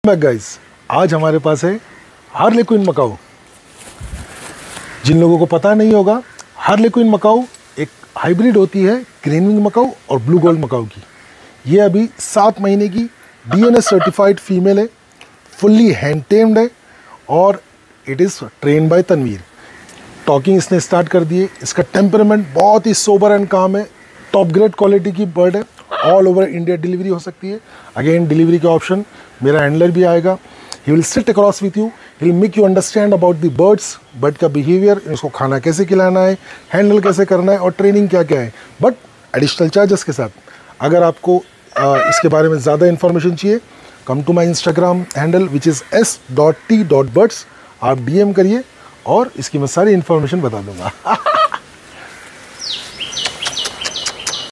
Guys, आज हमारे पास है हार्लेक्विन मकाऊ। जिन लोगों को पता नहीं होगा, हार्लेक्विन मकाऊ एक हाइब्रिड होती है ग्रीन विंग मकाऊ और ब्लू गोल्ड मकाऊ की। ये अभी 7 महीने की DNS सर्टिफाइड फीमेल है, फुल्ली हैंड टेम्ड है और it is train by Tanveer. Talking इसने स्टार्ट कर दी है। इसका टेम्परामेंट बहुत ही सोबर एंड काम है। टॉप ग्रेड क्वालिटी की बर्ड है। ऑल ओवर इंडिया डिलीवरी हो सकती है। अगेन डिलीवरी के ऑप्शन मेरा हैंडलर भी आएगा। He will sit across with you, he will make you understand about the birds, bird का बिहेवियर, इसको खाना कैसे खिलाना है, हैंडल कैसे करना है और ट्रेनिंग क्या क्या है, बट एडिशनल चार्जेस के साथ। अगर आपको इसके बारे में ज़्यादा इन्फॉर्मेशन चाहिए, come to my Instagram handle which is s.t.birds। आप DM करिए और इसकी मैं सारी इन्फॉर्मेशन बता दूंगा।